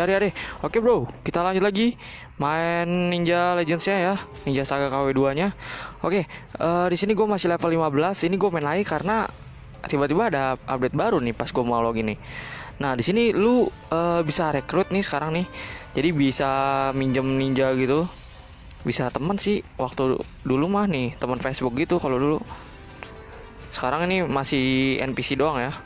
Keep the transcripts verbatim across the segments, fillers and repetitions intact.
area deh. Oke bro, kita lanjut lagi main Ninja Legends ya, Ninja Saga K W dua nya. Oke, uh, di sini gue masih level lima belas. Ini gue main lagi karena tiba-tiba ada update baru nih pas gue mau login nih. Nah di sini lu uh, bisa rekrut nih sekarang nih. Jadi bisa minjem ninja gitu. Bisa teman sih, waktu dulu mah nih teman Facebook gitu kalau dulu. Sekarang ini masih N P C doang ya.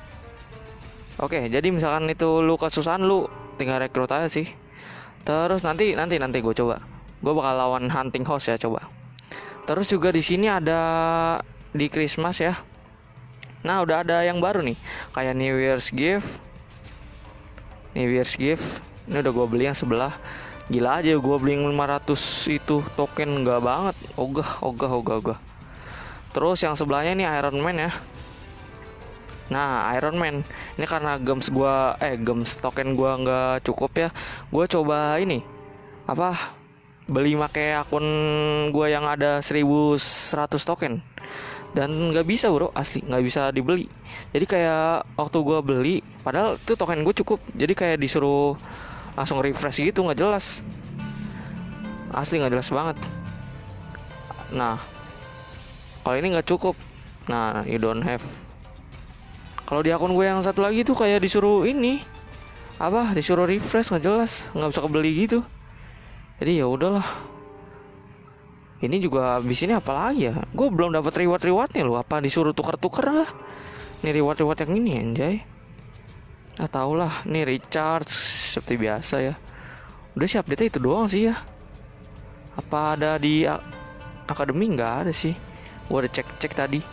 Oke, jadi misalkan itu lu kesusahan, lu tinggal rekrut aja sih. Terus nanti nanti nanti gue coba. Gue bakal lawan hunting host ya, coba. Terus juga di sini ada di Christmas ya. Nah, udah ada yang baru nih, kayak New Year's gift. New Year's gift. Ini udah gue beli yang sebelah. Gila aja gue beli lima ratus itu token, enggak banget. Ogah, ogah, ogah, ogah. Terus yang sebelahnya ini Iron Man ya. Nah Iron Man ini karena gems gua eh gems token gua nggak cukup ya, gua coba ini apa beli make akun gua yang ada seribu seratus token dan nggak bisa bro, asli nggak bisa dibeli. Jadi kayak waktu gua beli padahal tuh token gua cukup, jadi kayak disuruh langsung refresh gitu, nggak jelas, asli nggak jelas banget. Nah kalau ini nggak cukup, nah you don't have. Kalau di akun gue yang satu lagi tuh kayak disuruh ini apa, disuruh refresh, nggak jelas, nggak bisa kebeli gitu. Jadi ya udahlah. Ini juga abis ini apa lagi ya? Gue belum dapat reward rewardnya loh. Apa disuruh tukar-tukar lah? Ini reward reward yang ini anjay. Nah tau lah, nih recharge seperti biasa ya. Udah sih update itu doang sih ya. Apa ada di akademi? Nggak ada sih. Gue udah cek cek tadi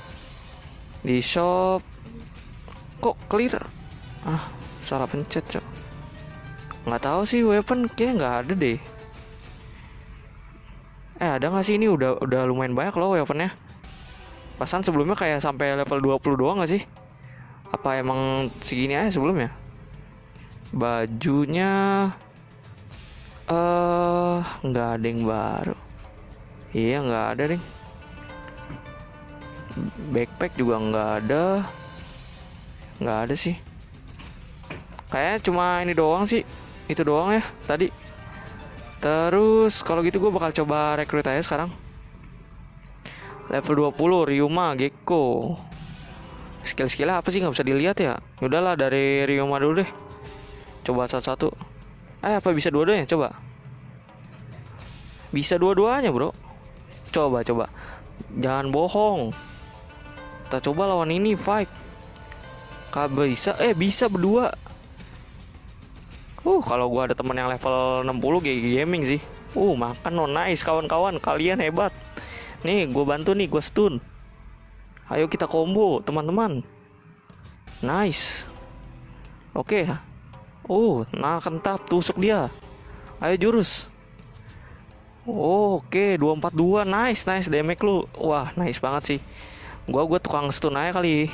di shop. Kok clear? Ah, salah pencet cok. Nggak tahu sih, weapon kayaknya nggak ada deh. Eh ada nggak sih? Ini udah udah lumayan banyak loh weaponnya. Pasan sebelumnya kayak sampai level dua puluh doang nggak sih? Apa emang segini aja sebelumnya? Bajunya eh uh, nggak ada yang baru. Iya nggak ada deh. Backpack juga nggak ada. Nggak ada sih. Kayaknya cuma ini doang sih. Itu doang ya tadi. Terus kalau gitu gue bakal coba rekrut aja sekarang. Level dua puluh Ryuma Gekko. Skill-skillnya apa sih, nggak bisa dilihat ya. Yaudahlah dari Ryuma dulu deh. Coba satu-satu. Eh apa bisa dua-duanya? Coba. Bisa dua-duanya bro. Coba coba. Jangan bohong. Kita coba lawan ini fight. Kak bisa, eh bisa berdua. Uh, kalau gua ada teman yang level enam puluh G G Gaming sih. Uh, makan no, nice kawan-kawan, kalian hebat. Nih, gua bantu nih, gua stun. Ayo kita combo, teman-teman. Nice. Oke. Okay. Uh, nah kentap, tusuk dia. Ayo jurus. Oh, oke, okay. dua empat dua, nice, nice damage lu. Wah, nice banget sih. Gua gua tukang stun aja kali.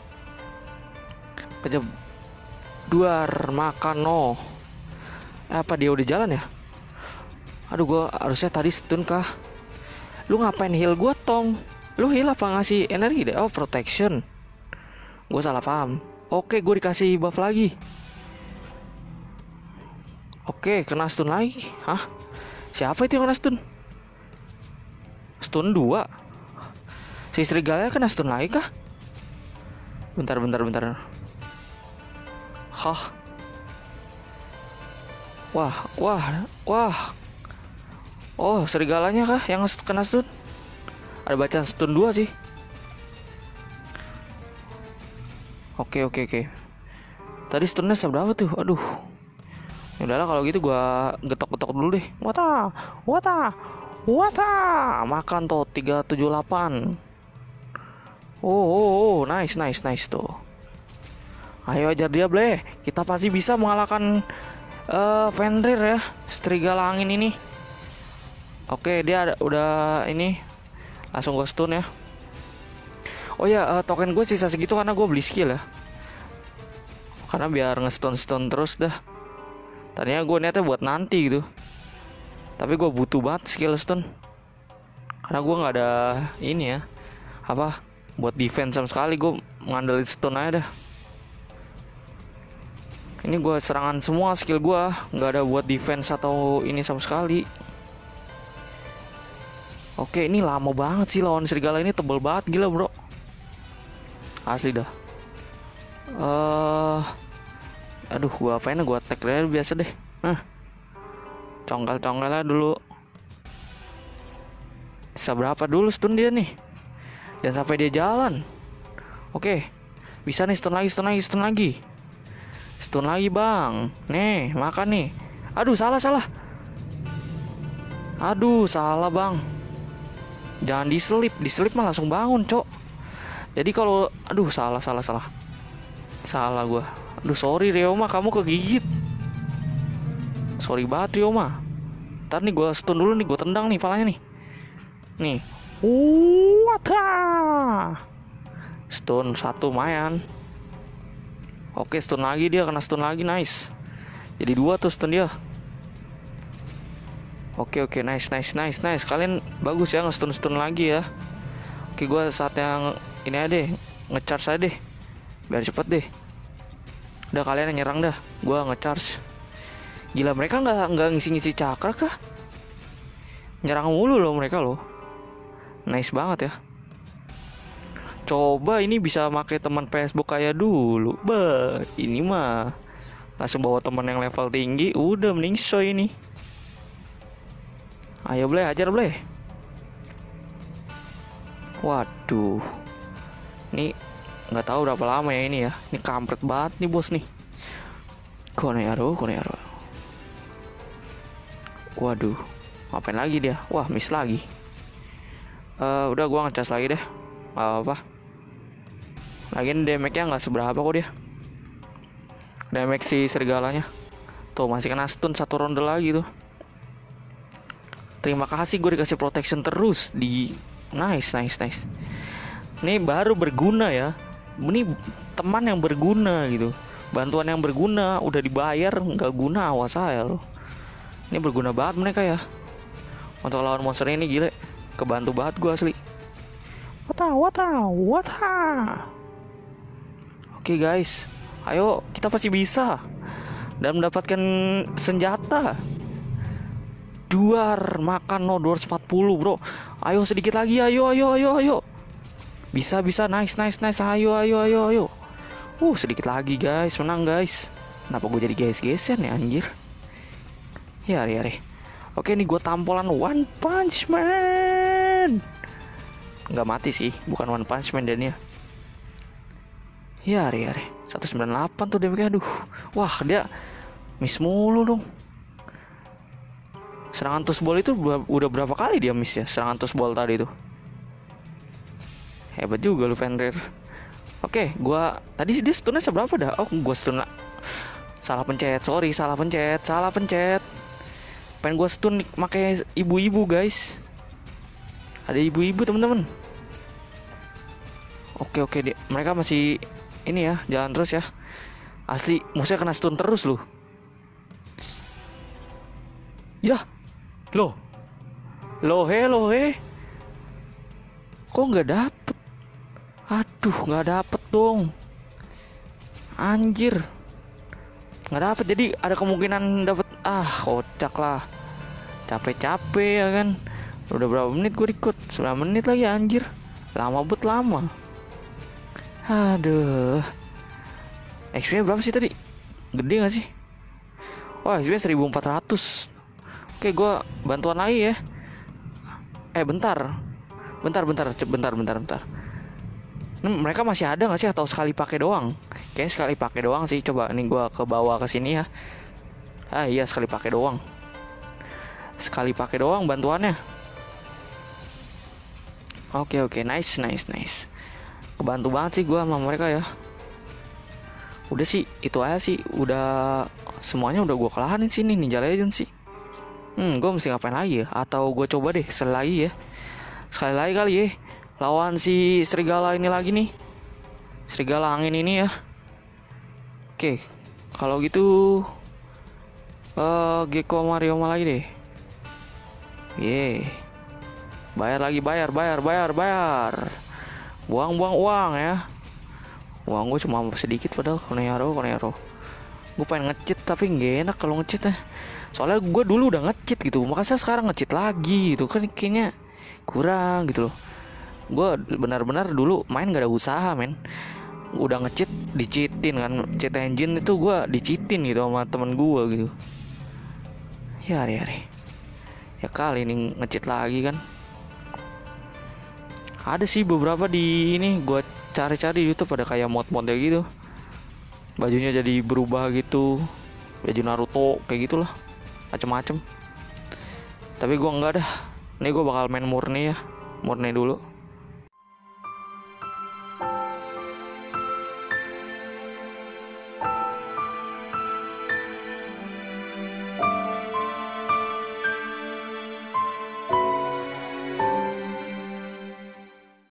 Kejap. Duar makan no. Eh, apa dia udah jalan ya? Aduh gua harusnya tadi stun kah? Lu ngapain heal gua tong? Lu heal apa ngasih energi deh? Oh protection. Gua salah paham. Oke gua dikasih buff lagi. Oke kena stun lagi. Hah? Siapa itu yang kena stun? Stun dua. Si serigala kena stun lagi kah? Bentar bentar bentar. Hah. Wah, wah, wah. Oh, serigalanya kah yang kena stun? Ada bacaan stun dua sih. Oke, oke, oke. Tadi stunnya seberapa tuh? Aduh. Ya udahlah kalau gitu gua getok-getok dulu deh. Wata, wata, wata. Makan tuh tiga tujuh delapan. Oh, oh, oh, nice, nice, nice tuh. Ayo ajar dia bleh. Kita pasti bisa mengalahkan uh, Fenrir ya, serigala angin ini. Oke dia ada, udah ini. Langsung gue stun ya. Oh ya uh, token gue sisa segitu karena gue beli skill ya. Karena biar nge-stun-stun terus dah. Tadinya gue niatnya buat nanti gitu. Tapi gue butuh banget skill stun. Karena gue gak ada ini ya, apa, buat defense sama sekali. Gue ngandelin stun aja dah. Ini gue serangan semua skill gue, nggak ada buat defense atau ini sama sekali. Oke, ini lama banget sih lawan serigala ini, tebel banget gila bro. Asli dah. Eh, uh, aduh, gua apain? Gua tag aja biasa deh. Nah, congkel-congkel dulu. Bisa berapa dulu stun dia nih? Dan sampai dia jalan. Oke, bisa nih stun lagi, stun lagi, stun lagi. Stun lagi bang. Nih, makan nih. Aduh, salah salah. Aduh, salah bang. Jangan diselip, diselip mah langsung bangun, cok. Jadi kalau, aduh, salah, salah, salah, salah gua. Aduh, sorry Ryoma, kamu kegigit. Sorry banget Ryoma. Ntar nih gua stun dulu nih, gua tendang nih palanya nih. Nih, wata. Stun satu, lumayan. Oke, stun lagi dia, kena stun lagi, nice. Jadi dua tuh stun dia. Oke oke nice nice nice nice. Kalian bagus ya nge-stun stun lagi ya. Oke, gue saat yang ini aja deh, nge-charge aja deh, biar cepet deh. Udah kalian yang nyerang dah, gue nge-charge. Gila, mereka nggak nggak ngisi-ngisi cakra kah? Nyerang mulu loh mereka loh. Nice banget ya. Coba ini bisa pakai teman Facebook kayak dulu. Bah, ini mah langsung bawa teman yang level tinggi, udah mending show ini. Ayo boleh, ajar boleh. Waduh, ini nggak tahu berapa lama ya ini ya. Ini kampret banget nih bos nih. Konearo, Konearo. Waduh, ngapain lagi dia? Wah, miss lagi. Uh, udah gua ngecas lagi deh. Gak apa-apa. Lagian damage-nya nggak seberapa kok dia. Damage si serigalanya. Tuh masih kena stun satu ronde lagi tuh. Terima kasih, gue dikasih protection terus di nice nice nice. Ini baru berguna ya. Ini teman yang berguna gitu. Bantuan yang berguna, udah dibayar nggak guna, awas saya loh. Ini berguna banget mereka ya. Untuk lawan monster ini gile. Kebantu banget gue asli. Wata wata wata. Oke guys, ayo kita pasti bisa dan mendapatkan senjata. Duar makan no dua ratus empat puluh bro. Ayo sedikit lagi, ayo ayo ayo ayo. Bisa bisa nice nice nice. Ayo ayo ayo ayo. Uh sedikit lagi guys, menang guys. Kenapa gue jadi guys-gaysan ya anjir. Ya ya ya. Oke, nih gue tampolan One Punch Man. Nggak mati sih, bukan One Punch Man dan ya. Ya ya ya. seratus sembilan puluh delapan tuh damage. Aduh. Wah, dia miss mulu dong. Serangan Tusbol itu udah berapa kali dia miss ya? Serangan Tusbol tadi itu. Hebat juga lu Fenrir. Oke, gua tadi dia stunnya seberapa dah? Oh, gua stun salah pencet. Sorry, salah pencet. Salah pencet. Pengen gua stun pakai ibu-ibu, guys. Ada ibu-ibu, teman-teman. Oke, oke, dia, mereka masih ini ya, jalan terus ya. Asli, musuhnya kena stun terus loh. Ya. Loh. Loh he, loh he. Kok nggak dapet? Aduh, nggak dapet dong. Anjir. Nggak dapet, jadi ada kemungkinan dapet. Ah, kocak lah. Capek-capek ya kan. Udah berapa menit gue record? sembilan menit lagi anjir. Lama bet lama. Aduh. X P berapa sih tadi? Gede gak sih? Wah, X P seribu empat ratus. Oke, gue bantuan lagi ya. Eh, bentar. Bentar, bentar, bentar, bentar, bentar. Ini mereka masih ada gak sih atau sekali pakai doang? Kayaknya sekali pakai doang sih. Coba nih gue ke bawah ke sini ya. Ah iya, sekali pakai doang. Sekali pakai doang bantuannya. Oke, oke, nice, nice, nice. Kebantu banget sih gue sama mereka ya. Udah sih, itu aja sih. Udah semuanya udah gue kelahanin sini Ninja Legend sih. Hmm, gue mesti ngapain lagi ya? Atau gue coba deh sekali lagi ya. Sekali lagi kali ya. Lawan si serigala ini lagi nih. Serigala angin ini ya. Oke, kalau gitu uh, Gecko Mario lagi deh. Ye. Bayar lagi, bayar, bayar, bayar, bayar. Buang-buang uang ya. Uang gue cuma sedikit padahal. Konearo, Konearo. Gue pengen nge-cheat tapi nggak enak kalau nge-cheat ya. Soalnya gue dulu udah nge-cheat gitu, makanya sekarang nge-cheat lagi gitu kan, kayaknya kurang gitu loh. Gue benar-benar dulu main gak ada usaha men, udah nge-cheat di-cheatin kan, cheat engine itu gue di-cheatin gitu sama temen gue gitu. Ya hari-hari ya kali ini nge-cheat lagi kan. Ada sih beberapa di ini, gue cari-cari di YouTube ada kayak mod-modnya gitu, bajunya jadi berubah gitu, baju Naruto kayak gitulah, macem-macem. Tapi gue enggak dah, ini gue bakal main murni ya, murni dulu.